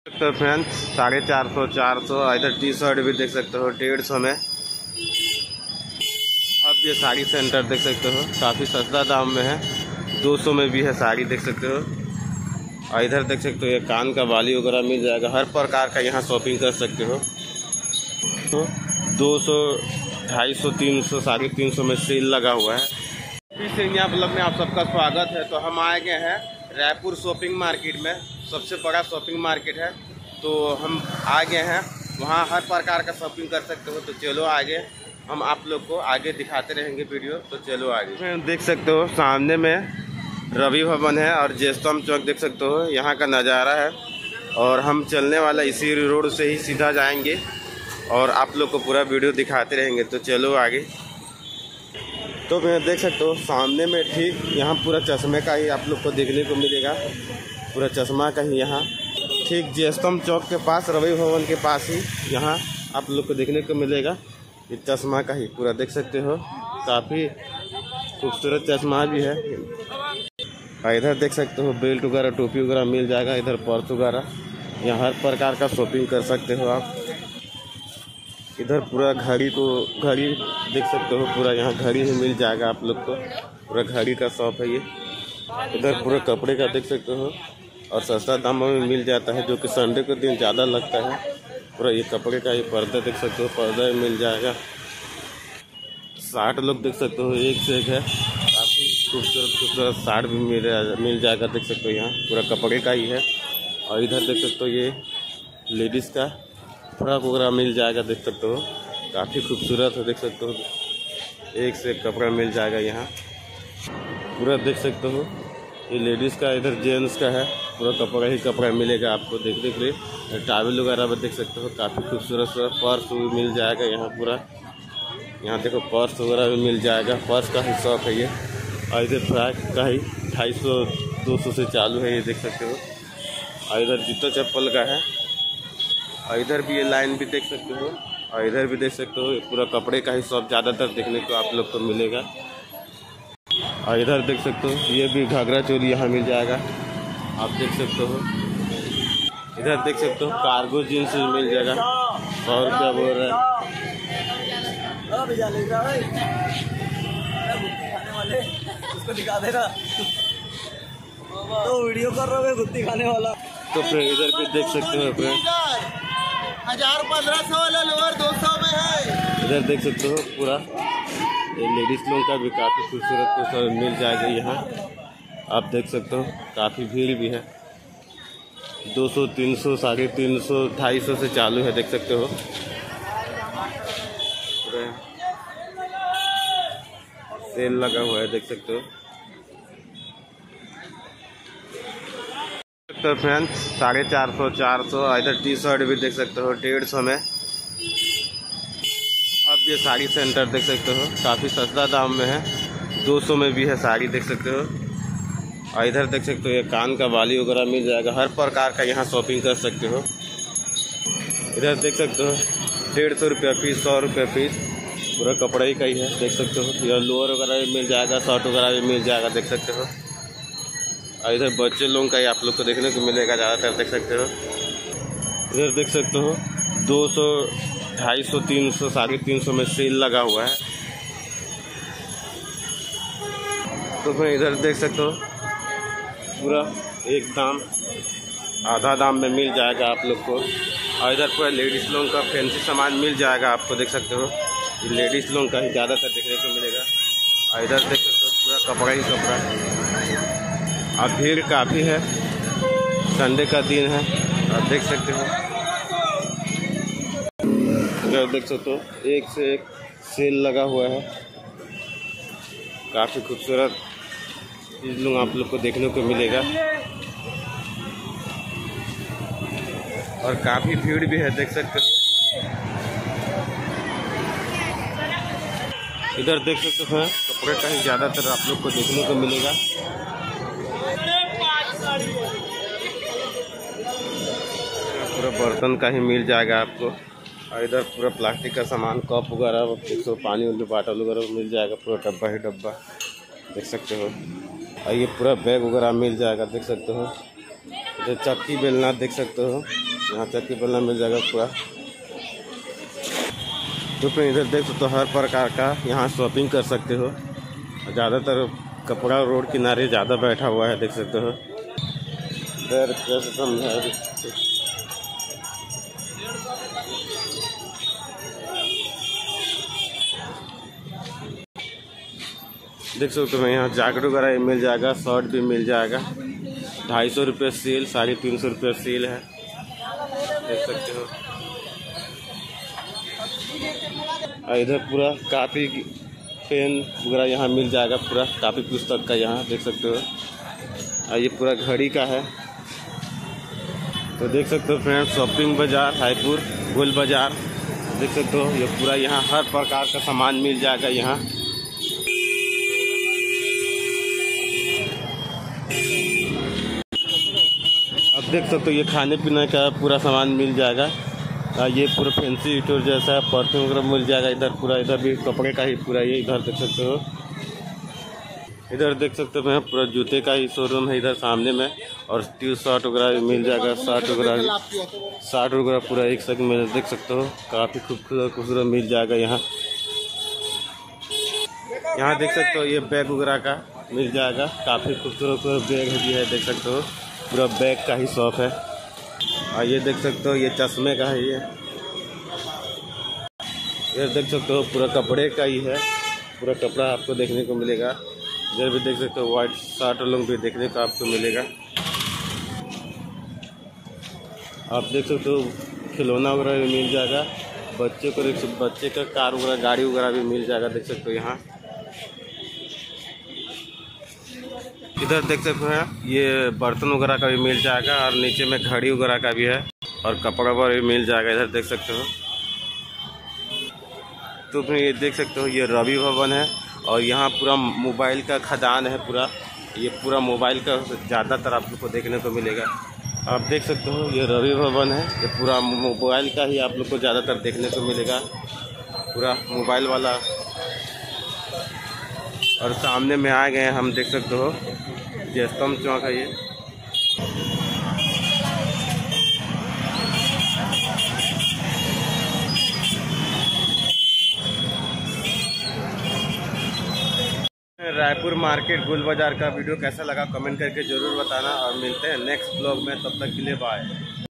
तो फ्रेंड्स 450 400 इधर T shirt भी देख सकते हो 150 में। अब ये साड़ी सेंटर देख सकते हो काफ़ी सस्ता दाम में है, 200 में भी है साड़ी देख सकते हो। और इधर देख सकते हो ये कान का बाली वगैरह मिल जाएगा, हर प्रकार का यहाँ शॉपिंग कर सकते हो। तो 200 250 300 350 में सेल लगा हुआ है। इस इंडिया ब्लॉग में आप सबका स्वागत है। तो हम आए गए हैं रायपुर शॉपिंग मार्केट में, सबसे बड़ा शॉपिंग मार्केट है। तो हम आ गए हैं, वहाँ हर प्रकार का शॉपिंग कर सकते हो। तो चलो आगे, हम आप लोग को आगे दिखाते रहेंगे वीडियो। तो चलो आगे। देख सकते हो सामने में रवि भवन है और जेस्तम चौक देख सकते हो, यहाँ का नज़ारा है। और हम चलने वाला इसी रोड से ही सीधा जाएंगे और आप लोग को पूरा वीडियो दिखाते रहेंगे। तो चलो आगे। तो मैं देख सकते हो सामने में ठीक यहाँ पूरा चश्मे का ही आप लोग को देखने को मिलेगा, पूरा चश्मा का ही यहाँ ठीक जेस्तम चौक के पास रवि भवन के पास ही यहाँ आप लोग को देखने को मिलेगा। ये चश्मा का ही पूरा देख सकते हो, काफ़ी खूबसूरत चश्मा भी है। और इधर देख सकते हो बेल्ट वगैरह टोपी वगैरह मिल जाएगा, इधर पर्स वगैरह, यहाँ हर प्रकार का शॉपिंग कर सकते हो आप। इधर पूरा घड़ी देख सकते हो, पूरा यहाँ घड़ी ही मिल जाएगा आप लोग को, पूरा घड़ी का शॉप है ये। इधर पूरा कपड़े का देख सकते हो और सस्ता दामों में मिल जाता है, जो कि संडे के दिन ज़्यादा लगता है। पूरा ये कपड़े का ये पर्दा देख सकते हो, पर्दा मिल जाएगा। 60 लोग देख सकते हो, एक से एक है, काफ़ी खूबसूरत साड़ भी मिल जाएगा देख सकते हो, यहाँ पूरा कपड़े का ही है। और इधर देख सकते हो ये लेडीज़ का फ्रॉक वगैरह मिल जाएगा देख सकते हो, काफ़ी खूबसूरत है देख सकते हो, एक से एक कपड़ा मिल जाएगा यहाँ पूरा देख सकते हो। ये लेडीज़ का, इधर जेंट्स का है, पूरा कपड़ा ही कपड़ा मिलेगा आपको देखने के लिए। टॉवल वगैरह भी देख सकते हो, काफ़ी खूबसूरत पर्स भी मिल जाएगा यहाँ पूरा। यहाँ देखो पर्स वगैरह भी मिल जाएगा, पर्स का ही शॉप है ये। और इधर फ्रॉक का ही 250 200 से चालू है ये देख सकते हो। और इधर जूता चप्पल का है, और इधर भी ये लाइन भी देख सकते हो, और इधर भी देख सकते हो, पूरा कपड़े का ही शॉप ज़्यादातर देखने को आप लोग को मिलेगा। और इधर देख सकते हो ये भी घाघरा चोली यहाँ मिल जाएगा, आप देख सकते हो। इधर देख सकते हो कार्गो जीन्स मिल जाएगा, 100 रुपया बोल रहा है। उसको दिखा देना तो वीडियो कर रहे हो गुत्ती खाने वाला। तो फिर इधर भी देख सकते हो, फिर 1000 1500 वाला लोअर 200 में है। इधर देख सकते हो पूरा ये लेडीज लोग का भी काफ़ी खूबसूरत मिल जाएगा यहाँ, आप देख सकते हो। काफ़ी भीड़ भी है, 200 300 350 250 से चालू है देख सकते हो। सेल लगा हुआ है देख सकते हो। तो फ्रेंड्स 450 400 इधर टी शर्ट भी देख सकते हो 150 में। अब ये साड़ी सेंटर देख सकते हो काफ़ी सस्ता दाम में है, 200 में भी है साड़ी देख सकते हो। और इधर देख सकते हो ये कान का बाली वगैरह मिल जाएगा, हर प्रकार का यहाँ शॉपिंग कर सकते हो। इधर देख सकते हो 150 रुपया पीस, 100 रुपया पीस, पूरा कपड़ा ही का ही है देख सकते हो। यह लोअर वगैरह भी मिल जाएगा, शर्ट वगैरह भी मिल जाएगा देख सकते हो। और इधर बच्चे लोगों का ही आप लोग को देखने को मिलेगा ज़्यादातर देख सकते हो। इधर देख सकते हो 200 250 300 350 में सेल लगा हुआ है। तो फिर इधर देख सकते हो पूरा एक दाम आधा दाम में मिल जाएगा आप लोग को। और इधर पूरा लेडीज़ लोगों का फैंसी सामान मिल जाएगा आपको देख सकते हो, ये लेडीज़ लोगों का ही ज़्यादातर देखने को मिलेगा। और इधर देख सकते हो पूरा कपड़ा ही कपड़ा। अब भीड़ काफ़ी है, संडे का दिन है, आप देख सकते हो। इधर देख सकते हो एक से एक सेल लगा हुआ है, काफ़ी खूबसूरत चीज़ लोग आप लोग को देखने को मिलेगा। और काफ़ी भीड़ भी है देख सकते हो। इधर देख सकते हो कपड़े का ही ज़्यादातर आप लोग को देखने को मिलेगा। पूरा बर्तन का ही मिल जाएगा आपको। और इधर पूरा प्लास्टिक का सामान, कप वगैरह, तो पानी वाली बाटल वगैरह मिल जाएगा, पूरा डब्बा ही डब्बा देख सकते हो। और ये पूरा बैग वगैरह मिल जाएगा देख सकते हो। इधर चक्की बेलना देख सकते हो, यहाँ चक्की बेलना मिल जाएगा पूरा। तो फिर इधर देख सकते हो हर प्रकार का यहाँ शॉपिंग कर सकते हो। ज़्यादातर कपड़ा रोड किनारे ज़्यादा बैठा हुआ है, देख सकते हो। इधर कैसे समझा देख सकते हो, यहाँ जैकेट वगैरह मिल जाएगा, शर्ट भी मिल जाएगा। 250 रुपये सेल, 350 रुपये सेल है, देख सकते हो। इधर पूरा कापी पेन वगैरह यहाँ मिल जाएगा, पूरा कापी पुस्तक का यहाँ देख सकते हो। ये पूरा घड़ी का है। तो देख सकते हो फ्रेंड्स, शॉपिंग बाजार हाईपुर गोल बाजार देख सकते हो। ये पूरा यहाँ हर प्रकार का सामान मिल जाएगा यहाँ। अब देख सकते हो ये खाने पीने का पूरा सामान मिल जाएगा। ये पूरा फैंसी स्टोर जैसा है, परफ्यूम वगैरह मिल जाएगा इधर पूरा। इधर भी कपड़े का ही पूरा ये इधर देख सकते हो। इधर देख सकते हो पूरा जूते का ही शोरूम है इधर सामने में। और टी शर्ट वगैरह मिल जाएगा, शर्ट वगैरह पूरा एक संग में देख सकते हो। काफ़ी खूबसूरत मिल जाएगा यहाँ। यहाँ देख सकते हो ये बैग वगैरह का मिल जाएगा, काफ़ी खूबसूरत बैग भी है, देख सकते हो। पूरा बैग का ही शॉप है। और ये देख सकते हो ये चश्मे का है। ये देख सकते हो पूरा कपड़े का ही है, पूरा कपड़ा आपको देखने को मिलेगा। इधर भी देख सकते हो वाइट शर्ट लोग भी देखने को आपको मिलेगा। आप देख सकते हो खिलौना वगैरह भी मिल जाएगा, बच्चे का कार वगैरह गाड़ी वगैरह भी मिल जाएगा, देख सकते हो यहाँ। इधर देख सकते हैं ये बर्तन वगैरह का भी मिल जाएगा, और नीचे में घड़ी वगैरह का भी है, और कपड़ा वगैरह भी मिल जाएगा इधर देख सकते हो। तो फिर ये देख सकते हो ये रवि भवन है, और यहाँ पूरा मोबाइल का खदान है पूरा। ये पूरा मोबाइल का ज़्यादातर आप लोग को देखने को मिलेगा। आप देख सकते हो ये रवि भवन है, ये पूरा मोबाइल का ही आप लोग को ज़्यादातर देखने को मिलेगा, पूरा मोबाइल वाला। और सामने में आ गए हम देख सकते हो ये स्तंभ चौक है। ये रायपुर मार्केट गोल बाजार का वीडियो कैसा लगा कमेंट करके ज़रूर बताना, और मिलते हैं नेक्स्ट ब्लॉग में। तब तक के लिए बाय।